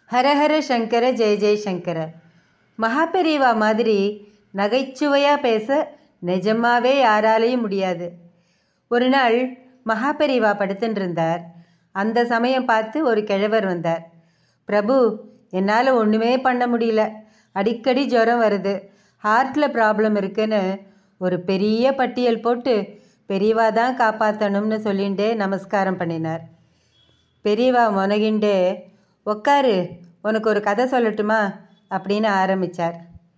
ஹரஹர சங்கர ஜெய ஜெயசங்கர. மகாபெரிவா மாதிரி நகைச்சுவையாக பேச நிஜமாவே யாராலையும் முடியாது. ஒரு நாள் மகாபெரிவா படுத்துட்டு இருந்தார். அந்த சமயம் பார்த்து ஒரு கிழவர் வந்தார். பிரபு, என்னால் ஒன்றுமே பண்ண முடியல, அடிக்கடி ஜுரம் வருது, ஹார்ட்டில் ப்ராப்ளம் இருக்குன்னு ஒரு பெரிய பட்டியல் போட்டு பெரியவா தான் காப்பாற்றணும்னு சொல்லிகிட்டே நமஸ்காரம் பண்ணினார். பெரியவா முனகிண்டே, உக்காரு, உனக்கு ஒரு கதை சொல்லட்டுமா அப்படின்னு ஆரம்பித்தார்.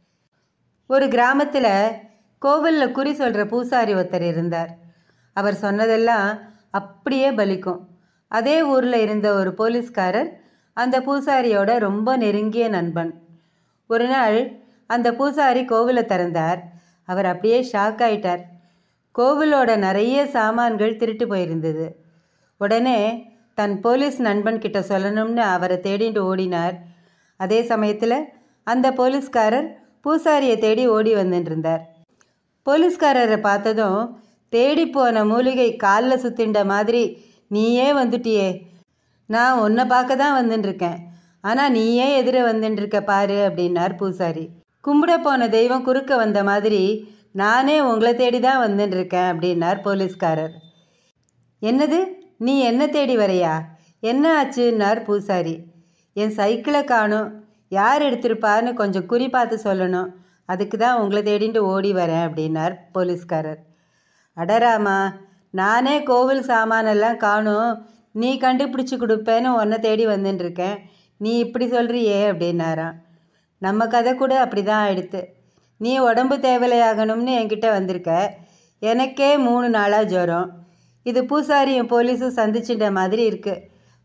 ஒரு கிராமத்தில் கோவிலில் குறி சொல்கிற பூசாரி ஒருத்தர் இருந்தார். அவர் சொன்னதெல்லாம் அப்படியே பலிக்கும். அதே ஊரில் இருந்த ஒரு போலீஸ்காரர் அந்த பூசாரியோட ரொம்ப நெருங்கிய நண்பன். ஒரு நாள் அந்த பூசாரி கோவிலை திறந்தார். அவர் அப்படியே ஷாக் ஆயிட்டார். கோவிலோட நிறைய சாமான்கள் திருட்டு போயிருந்தது. உடனே தன் போலீஸ் நண்பன் கிட்ட சொல்லணும்னு அவரை தேடிட்டு ஓடினார். அதே சமயத்தில் அந்த போலீஸ்காரர் பூசாரியை தேடி ஓடி வந்துட்டுருந்தார். போலீஸ்காரரை பார்த்ததும், தேடி போன மூலிகை காலில் சுத்தின்ற மாதிரி நீயே வந்துட்டியே, நான் உன்னை பார்க்க தான் வந்துட்டுருக்கேன், ஆனால் நீயே எதிர வந்துட்டுருக்க பாரு அப்படின்னார் பூசாரி. கும்பிட போன தெய்வம் குறுக்க வந்த மாதிரி நானே உங்களை தேடி தான் வந்துட்டுருக்கேன் அப்படின்னார் போலீஸ்காரர். என்னது, நீ என்ன தேடி வரையா, என்ன ஆச்சுன்னார் பூசாரி. என் சைக்கிளை காணும், யார் எடுத்திருப்பான்னு கொஞ்சம் குறி பார்த்து சொல்லணும், அதுக்கு தான் உங்களை தேடிட்டு ஓடி வரேன் அப்படின்னார் போலீஸ்காரர். அடராமா, நானே கோவில் சாமானெல்லாம் காணும், நீ கண்டுபிடிச்சி கொடுப்பேன்னு உன்னை தேடி வந்துட்டுருக்கேன், நீ இப்படி சொல்கிறியே அப்படின்னாராம். நம்ம கதை கூட அப்படி தான் ஆயிடுத்து. நீ உடம்பு தேவலையாகணும்னு என்கிட்ட வந்திருக்க, எனக்கே 3 நாளாக ஜுரம், இது பூசாரியும் போலீஸும் சந்திச்சிட்ட மாதிரி இருக்குது.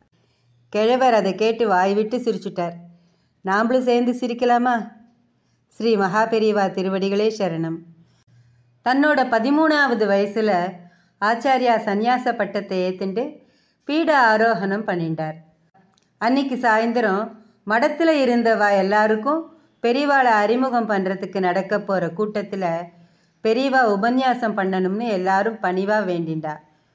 கிழவர் அதை கேட்டு வாய் விட்டு சிரிச்சுட்டார். நாம்ளும் சேர்ந்து சிரிக்கலாமா? ஸ்ரீ மகாபெரிவா திருவடிகளே சரணம். தன்னோட 13வது வயசில் ஆச்சாரியா சந்நியாச பட்டத்தை ஏற்றுண்டு பீட ஆரோகணம் பண்ணிட்டார். அன்னைக்கு சாயந்தரம் மடத்தில் இருந்தவா எல்லாருக்கும் பெரியவாளை அறிமுகம் பண்ணுறதுக்கு நடக்க போகிற கூட்டத்தில் பெரியவா உபன்யாசம் பண்ணணும்னு எல்லாரும் பணிவாக வேண்டிண்டா.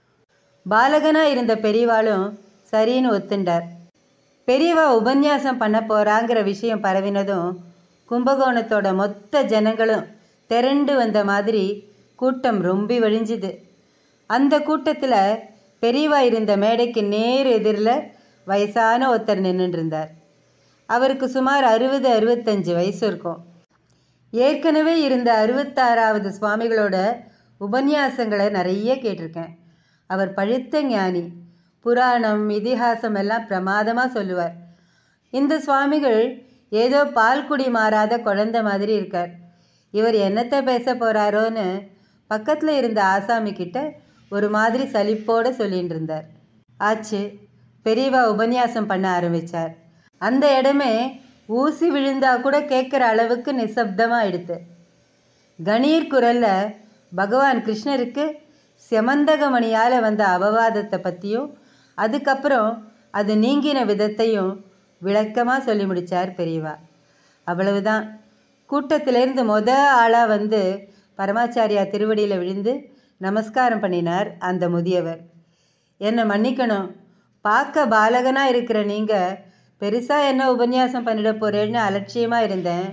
பாலகனாக இருந்த பெரியவாளும் சரின்னு ஒத்துண்டார். பெரியவா உபன்யாசம் பண்ண போகிறாங்கிற விஷயம் பரவினதும் கும்பகோணத்தோட மொத்த ஜனங்களும் திரண்டு வந்த மாதிரி கூட்டம் ரொம்பி வழிஞ்சுது. அந்த கூட்டத்தில் பெரியவா இருந்த மேடைக்கு நேர் எதிரில் வயசான ஒருத்தர் நின்றுட்டு இருந்தார். அவருக்கு சுமார் 60-65 வயசு இருக்கும். ஏற்கனவே இருந்த 66வது சுவாமிகளோட உபன்யாசங்களை நிறைய கேட்டிருக்கேன். அவர் பழுத்த ஞானி, புராணம் இதிகாசம் எல்லாம் பிரமாதமாக சொல்லுவார். இந்த சுவாமிகள் ஏதோ பால்குடி மாறாத குழந்தை மாதிரி இருக்கார். இவர் என்னத்தை பேச போகிறாரோன்னு பக்கத்தில் இருந்த ஆசாமி கிட்ட ஒரு மாதிரி சலிப்போடு சொல்லிட்டு இருந்தார். ஆச்சு, பெரியவா உபன்யாசம் பண்ண ஆரம்பித்தார். அந்த இடமே ஊசி விழுந்தா கூட கேட்குற அளவுக்கு நிசப்தமாக ஆயிடுத்து. கணீர் குரலில் பகவான் கிருஷ்ணருக்கு செமந்தகமணியால் வந்த அபவாதத்தை பற்றியும் அதுக்கப்புறம் அது நீங்கின விதத்தையும் விளக்கமாக சொல்லி முடித்தார் பெரியவா. அவ்வளவுதான். கூட்டத்திலேருந்து ஆளாக வந்து பரமாச்சாரியா திருவடியில் விழுந்து நமஸ்காரம் பண்ணினார் அந்த முதியவர். என்னை மன்னிக்கணும், பார்க்க பாலகனாக இருக்கிற நீங்கள் பெருசாக என்ன உபன்யாசம் பண்ணிட போகிறேன்னு அலட்சியமாக இருந்தேன்.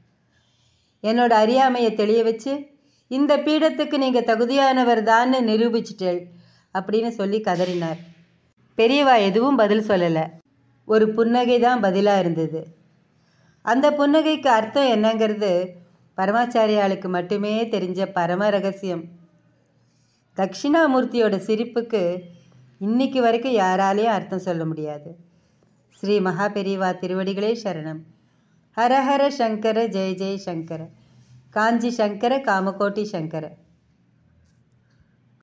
என்னோட அறியாமையை தெளிய வச்சு இந்த பீடத்துக்கு நீங்கள் தகுதியானவர் தான்னு நிரூபிச்சிட்டேள் அப்படின்னு சொல்லி கதறினார். பெரியவா எதுவும் பதில் சொல்லலை. ஒரு புன்னகை தான் பதிலாக இருந்தது. அந்த புன்னகைக்கு அர்த்தம் என்னங்கிறது பரமாச்சாரியாளுக்கு மட்டுமே தெரிஞ்ச பரம ரகசியம். தட்சிணாமூர்த்தியோட சிரிப்புக்கு இன்னைக்கு வரைக்கும் யாராலையும் அர்த்தம் சொல்ல முடியாது. ஸ்ரீ மகாபெரிவா திருவடிகளே சரணம். ஹரஹர சங்கர ஜெய ஜெய சங்கர. காஞ்சி சங்கர காமகோட்டி சங்கர.